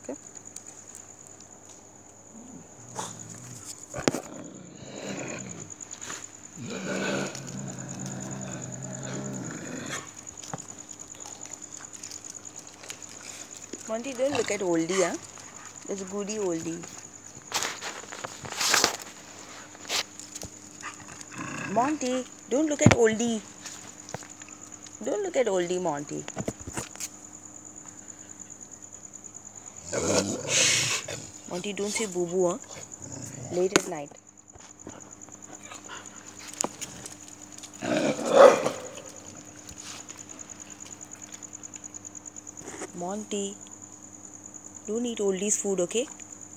Okay. Monty, don't look at oldie, huh? There's a goody oldie. Monty, don't look at oldie. Don't look at oldie, Monty. Monty, don't say boo-boo, huh? Late at night. Monty, don't eat oldie's food, okay?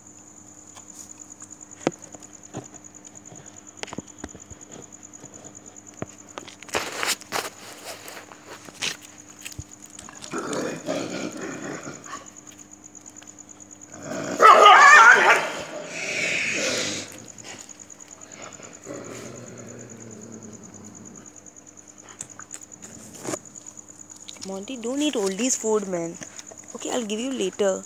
Monty, don't eat oldie's food, man. Okay, I'll give you later.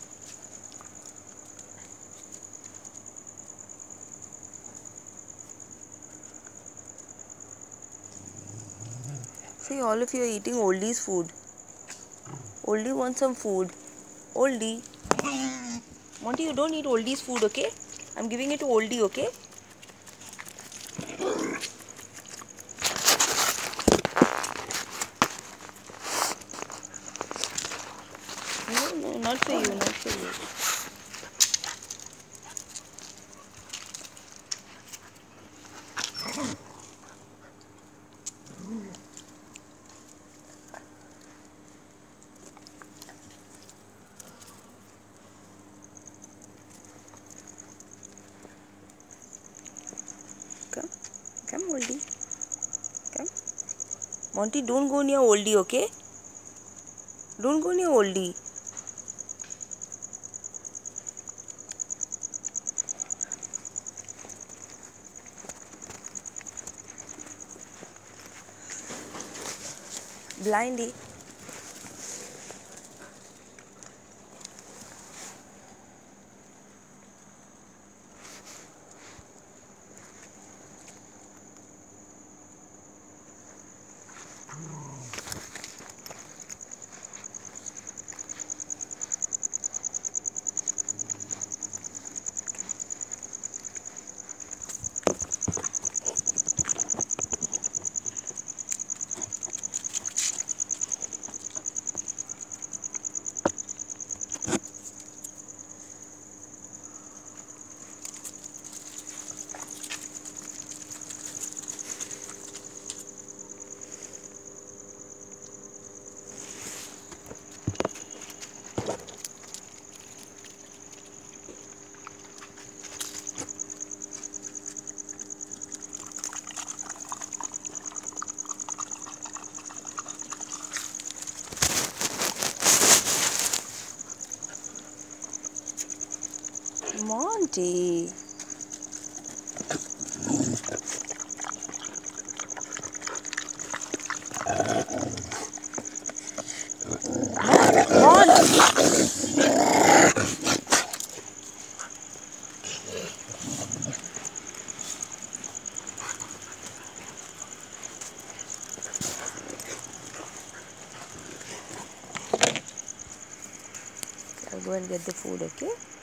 See, all of you are eating oldie's food. Oldie wants some food. Oldie. Monty, you don't eat oldie's food, okay? I'm giving it to oldie, okay? No, not for you, not for you. Come, oldie. Come. Monty, don't go near oldie, okay? Don't go near oldie. Blindy. Monty. I'll go and get the food, okay?